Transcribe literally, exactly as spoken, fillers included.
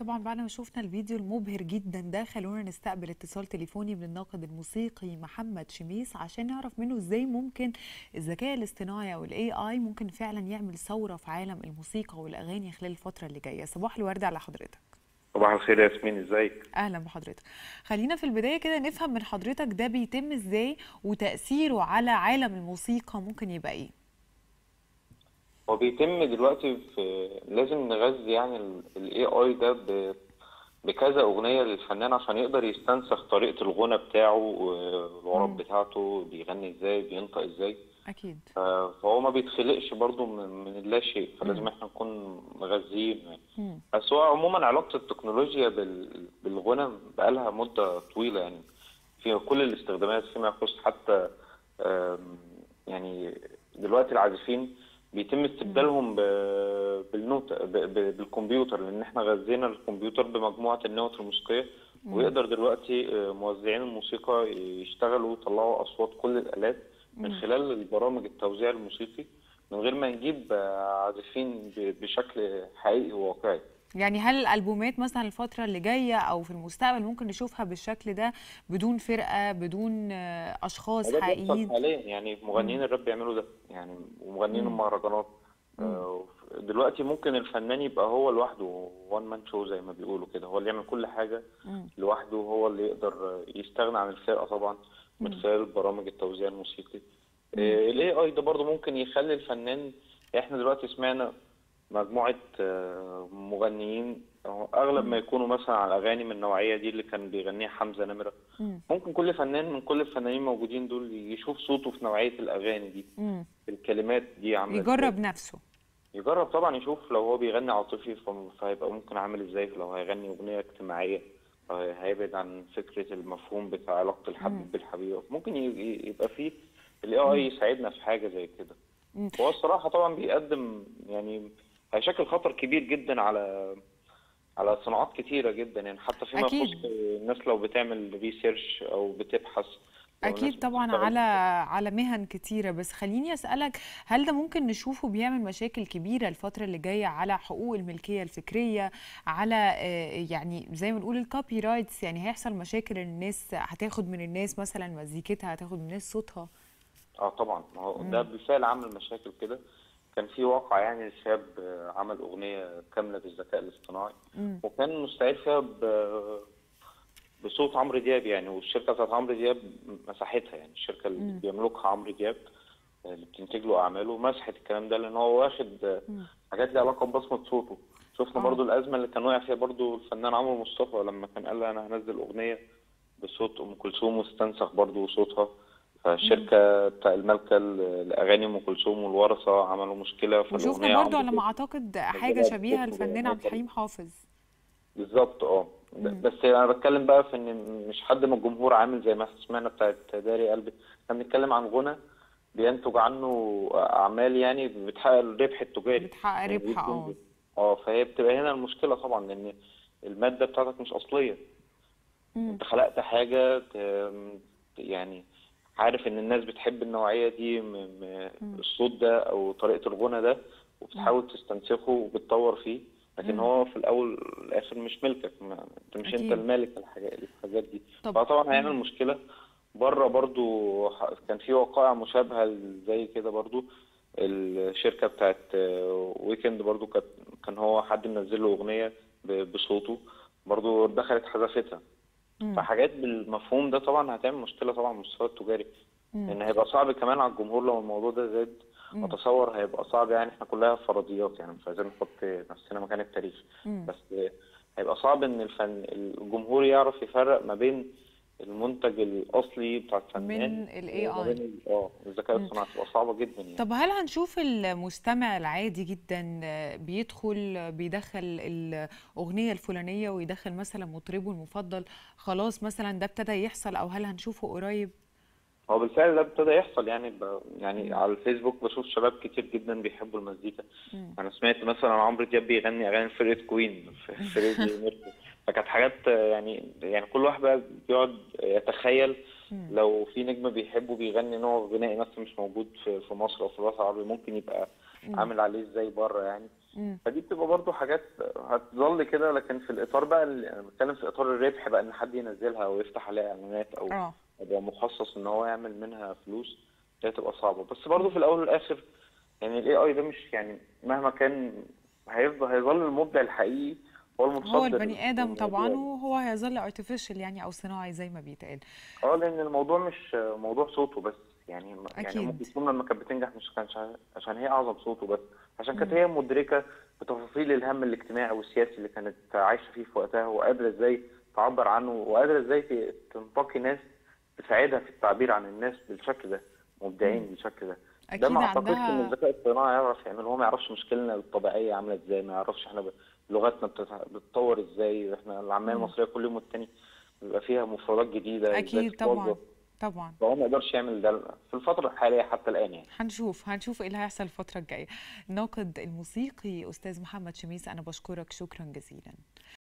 طبعا بعد ما شفنا الفيديو المبهر جدا ده خلونا نستقبل اتصال تليفوني من الناقد الموسيقي محمد شميس عشان نعرف منه ازاي ممكن الذكاء الاصطناعي او الاي اي ممكن فعلا يعمل ثورة في عالم الموسيقى والاغاني خلال الفترة اللي جاية. صباح الورد على حضرتك. صباح الخير يا ياسمين، ازيك؟ اهلا بحضرتك. خلينا في البداية كده نفهم من حضرتك ده بيتم ازاي وتأثيره على عالم الموسيقى ممكن يبقى ايه؟ هو بيتم دلوقتي في لازم نغذي يعني الاي اي ده ب- بكذا اغنيه للفنان عشان يقدر يستنسخ طريقه الغنى بتاعه والعرب امم بتاعته، بيغني ازاي، بينطق ازاي. اكيد. ف- فهو ما بيتخلقش برضو من من اللا شيء، فلازم امم احنا نكون مغذيين. امم بس هو عموما علاقه التكنولوجيا بال- بالغنى بقالها مده طويله يعني، في كل الاستخدامات فيما يخص حتى آم، يعني دلوقتي العازفين بيتم امم استبدالهم ب- بالنوت ب- ب- بالكمبيوتر، لان احنا غذينا الكمبيوتر بمجموعه النوت الموسيقيه، امم ويقدر دلوقتي آه، موزعين الموسيقى يشتغلوا ويطلعوا اصوات كل الالات من امم خلال البرامج التوزيع الموسيقي، من غير ما نجيب آه، عازفين ب- بشكل حقيقي وواقعي. يعني هل الألبومات مثلا الفترة اللي جاية أو في المستقبل ممكن نشوفها بالشكل ده بدون فرقة بدون آه، أشخاص وده بيحصل حقيقيين؟ حاليا، يعني مم. مغنيين الراب بيعملوا ده يعني، ومغنيين مم. المهرجانات. مم. آه، دلوقتي ممكن الفنان يبقى هو لوحده، وان مان شو زي ما بيقولوا كده، هو اللي يعمل كل حاجة مم. لوحده، هو اللي يقدر يستغنى عن الفرقة طبعا من مم. خلال برامج التوزيع الموسيقي. مم. الاي اي ده برضه ممكن يخلي الفنان، احنا دلوقتي سمعنا مجموعة آه، مغنيين أهو، اغلب ما مم. يكونوا مثلا على اغاني من النوعية دي اللي كان بيغنيها حمزة نمرة. مم. ممكن كل فنان من كل الفنانين الموجودين دول يشوف صوته في نوعية الأغاني دي، مم. الكلمات دي عاملة ازاي. يجرب نفسه. يجرب طبعا، يشوف لو هو بيغني عاطفي ف- فهيبقى ممكن عامل ازاي، لو هيغني أغنية اجتماعية آه، هيبعد عن فكرة المفهوم بتاع علاقة مم. الحبيب بالحبيبة. ممكن ي- ي- يبقى فيه ال إيه آي مم. يساعدنا في حاجة زي كده. مم. هو الصراحة طبعا بيقدم يعني، هيشكل خطر كبير جدا على على صناعات كتيرة جدا يعني، حتى فيما يخص أكيد. الناس لو بتعمل ريسيرش أو بتبحث، لو الناس أكيد طبعا بتشتغل على في. على مهن كتيرة، بس خليني أسألك هل ده ممكن نشوفه بيعمل مشاكل كبيرة الفترة اللي جاية على حقوق الملكية الفكرية، على آه، يعني زي ما نقول الكوبي رايتس؟ يعني هيحصل مشاكل، الناس هتاخد من الناس مثلا مزيكتها، هتاخد من الناس صوتها. اه طبعا، ما هو ده مم. بالفعل عمل مشاكل كده. كان في واقع يعني شاب آه، عمل أغنية كاملة بالذكاء الاصطناعي، مم. وكان مستعد فيها ب- بصوت عمرو دياب يعني، والشركة بتاعت عمرو دياب مسحتها، يعني الشركة اللي مم. بيملكها عمرو دياب آه، اللي بتنتج له أعماله مسحت الكلام ده، لأن هو واخد آه، مم. حاجات ليها علاقة ببصمة صوته. شفنا اه. برضو الأزمة اللي كان واقع فيها برضو الفنان عمرو مصطفى، لما كان قال أنا هنزل أغنية بصوت أم كلثوم واستنسخ برضو صوتها، مم. فالشركة بتاع المالكة لأغاني أم كلثوم والورثة عملوا مشكلة، وشوفنا فالأغنية برضو عمرو على ما دياب اعتقد حاجة نزلها شبيهة بصوته الفنان عبد بنوتة. الحليم حافظ. بالظبط اه. ب- مم. بس أنا بتكلم بقى في إن مش حد من الجمهور عامل زي ما سمعنا بتاعت داري قلبي. احنا بنتكلم عن غنى بينتج عنه أعمال يعني بتحقق الربح التجاري بتحقق من ربح، اليوتيوب اه. ده. اه، فهي بتبقى هنا المشكلة طبعا، لأن المادة بتاعتك مش أصلية. مم. انت خلقت حاجة ت- يعني عارف ان الناس بتحب النوعية دي من من مم. الصوت ده او طريقة الغنى ده، مم. وبتحاول تستنسخه وبتطور فيه، لكن مم. هو في الاول والاخر مش ملكك، ما انت مش انت اكيد. المالك الحاجات الحاجات دي. طب. فطبعا هيعمل مم. مشكلة. بره برضو ح- كان في وقائع مشابهة زي كده برضو. الشركة بتاعت ويكند برضو كانت، كان هو حد منزل له أغنية ب- بصوته، برضو دخلت حذفتها. مم. فحاجات بالمفهوم ده طبعا هتعمل مشكلة طبعا على المستوى التجاري، مم. لأن هيبقى صعب كمان على الجمهور لو الموضوع ده زاد. مم. أتصور هيبقى صعب، يعني احنا كلها فرضيات يعني، مش عايزين نحط نفسنا مكان التاريخ، مم. بس هيبقى صعب إن الفن الجمهور يعرف يفرق ما بين المنتج الأصلي بتاع الفنان من ال وما بين إيه آي. ال- اه الذكاء مم. الصناعي، تبقى صعبة جدا يعني. طب هل هنشوف المستمع العادي جدا آه، بيدخل آه، بيدخل الأغنية الفلانية ويدخل مثلا مطربه المفضل، خلاص مثلا ده ابتدى يحصل أو هل هنشوفه قريب؟ هو بالفعل ده ابتدى يحصل يعني، ب... يعني مم. على الفيسبوك بشوف شباب كتير جدا بيحبوا المزيكا. مم. انا سمعت مثلا عن عمرو دياب بيغني اغاني فرقة كوين في فريدي ميركوري، فكانت حاجات آه، يعني يعني كل واحد بقى بيقعد يتخيل مم. لو في نجم بيحبه بيغني نوع غنائي مثلا مش موجود في في مصر او في الوطن العربي، ممكن يبقى إمم. عامل عليه ازاي بره يعني. إمم. فدي بتبقى برضو حاجات هتظل كده، لكن في الاطار بقى اللي انا بتكلم في اطار الربح بقى، ان حد ينزلها او يفتح عليها اعلانات او آه. يبقى مخصص ان هو يعمل منها فلوس، دي هتبقى صعبه. بس برضو في إمم. الاول والاخر يعني الاي اي ده مش يعني مهما كان هيفضل هيظل المبدع الحقيقي هو هو المتصدر البني آدم طبعًا، الموضوع ده. وهو هيظل artificial يعني أو صناعي زي ما بيتقال. اه، لان الموضوع مش موضوع صوته بس يعني. يعني ممكن أكيد. تكون لما كانت بتنجح مش كانش عشان هي اعظم صوته بس، عشان كانت إمم. هي مدركه بتفاصيل الهم الاجتماعي والسياسي اللي كانت عايشه فيه في وقتها، وقادره ازاي تعبر عنه، وقادره ازاي ت- تنتقي ناس تساعدها في التعبير عن الناس بالشكل ده، مبدعين إمم. بالشكل ده. ده ما أكيد اعتقدش ان عندها. الذكاء الصناعي يعرف يعمله. هو ما يعرفش مشكلنا الطبيعيه عامله ازاي، ما يعرفش احنا ب- لغتنا بتت- بتتطور ازاي. احنا العاميه إمم. المصريه كل يوم والتاني بيبقى فيها مفردات جديده ازاي أكيد تتوظف. طبعًا. طبعًا. فهو ما يقدرش يعمل ده في الفترة الحالية حتى الآن يعني. هنشوف، هنشوف إيه اللي هيحصل الفترة الجاية. الناقد الموسيقي أستاذ محمد شميس، أنا باشكرك شكرًا جزيلًا.